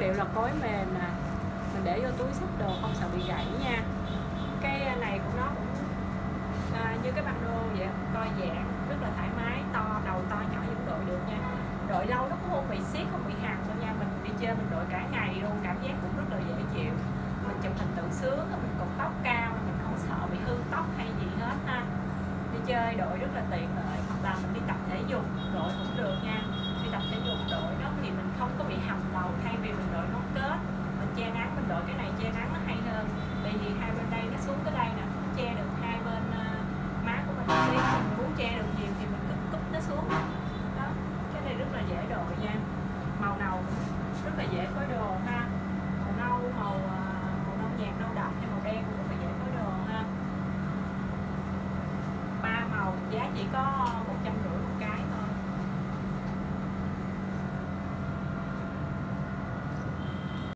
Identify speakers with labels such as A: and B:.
A: liệu là cối mềm nè, mình để vô túi xách đồ không sợ bị gãy nha. Cái này của nó cũng như cái băng đô vậy, coi dạng rất là thoải mái, to đầu to nhỏ vẫn đội được nha. Đội lâu nó cũng không bị siết, không bị hằn đâu nha. Mình đi chơi mình đội cả ngày luôn, cảm giác cũng rất là dễ chịu. Mình chụp hình tự sướng, mình cột tóc cao, mình không sợ bị hư tóc hay gì hết ha. Đi chơi đội rất là tiện lợi, hoặc là mình đi tập thể dục đội cũng được nha. Đi tập thể dục đội đó thì mình không có bị hầm đầu, thay vì mình đội nón kết mình che nắng, mình đội cái này che nắng nó hay hơn. Tại vì hai bên đây nó xuống tới đây nè, che được hai bên má của mình. Đi mình muốn che được nhiều thì mình cúp nó xuống đó. Cái này rất là dễ đội nha. Màu nâu rất là dễ phối đồ ha. Màu nâu, màu nâu nhạt, nâu đậm hay màu đen cũng rất là dễ phối đồ ha. 3 màu giá chỉ có